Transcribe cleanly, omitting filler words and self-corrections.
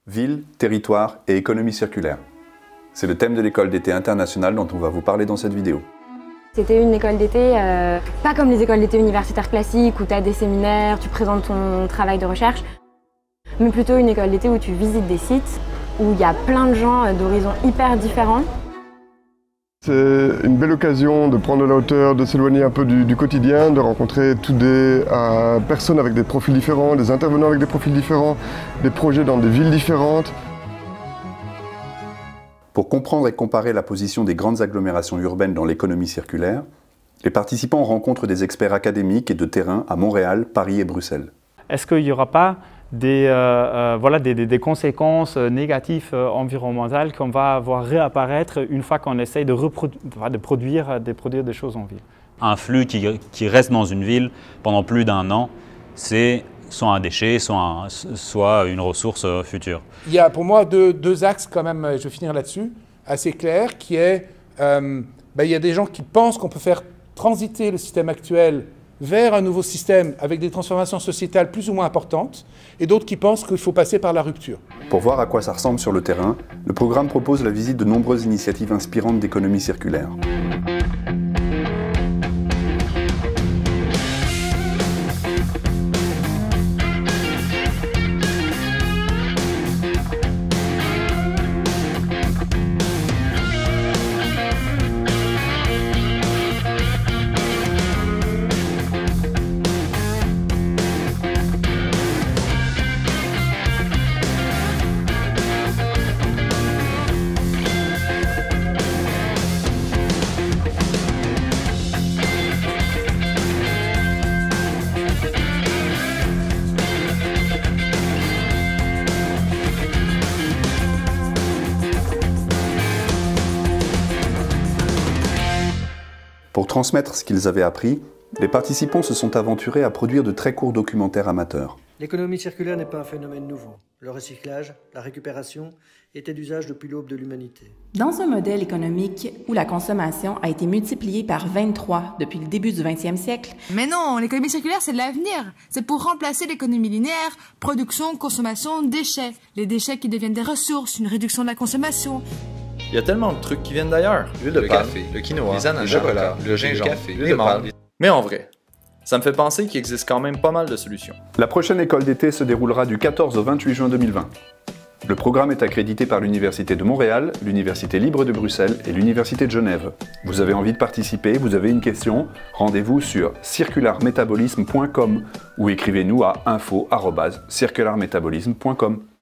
Ville, territoire et économie circulaire. C'est le thème de l'école d'été internationale dont on va vous parler dans cette vidéo. C'était une école d'été, pas comme les écoles d'été universitaires classiques où tu as des séminaires, tu présentes ton travail de recherche, mais plutôt une école d'été où tu visites des sites, où il y a plein de gens d'horizons hyper différents. C'est une belle occasion de prendre de la hauteur, de s'éloigner un peu du quotidien, de rencontrer toutes des personnes avec des profils différents, des intervenants avec des profils différents, des projets dans des villes différentes. Pour comprendre et comparer la position des grandes agglomérations urbaines dans l'économie circulaire, les participants rencontrent des experts académiques et de terrain à Montréal, Paris et Bruxelles. Est-ce qu'il n'y aura pas des conséquences négatives environnementales qu'on va voir réapparaître une fois qu'on essaye de produire des choses en ville? Un flux qui reste dans une ville pendant plus d'un an, c'est soit un déchet, soit une ressource future. Il y a pour moi deux axes quand même, je vais finir là-dessus, assez clairs, qui est, il y a des gens qui pensent qu'on peut faire transiter le système actuel vers un nouveau système avec des transformations sociétales plus ou moins importantes, et d'autres qui pensent qu'il faut passer par la rupture. Pour voir à quoi ça ressemble sur le terrain, le programme propose la visite de nombreuses initiatives inspirantes d'économie circulaire. Pour transmettre ce qu'ils avaient appris, les participants se sont aventurés à produire de très courts documentaires amateurs. L'économie circulaire n'est pas un phénomène nouveau. Le recyclage, la récupération étaient d'usage depuis l'aube de l'humanité. Dans un modèle économique où la consommation a été multipliée par 23 depuis le début du 20e siècle... Mais non, l'économie circulaire, c'est de l'avenir. C'est pour remplacer l'économie linéaire, production, consommation, déchets. Les déchets qui deviennent des ressources, une réduction de la consommation. Il y a tellement de trucs qui viennent d'ailleurs. L'huile de palme, café, le quinoa, les ananas, le chocolat, le gingembre, le café, les menthes. Mais en vrai, ça me fait penser qu'il existe quand même pas mal de solutions. La prochaine école d'été se déroulera du 14 au 28 juin 2020. Le programme est accrédité par l'Université de Montréal, l'Université libre de Bruxelles et l'Université de Genève. Vous avez envie de participer, vous avez une question, rendez-vous sur circularmetabolisme.com ou écrivez-nous à info@circularmetabolisme.com.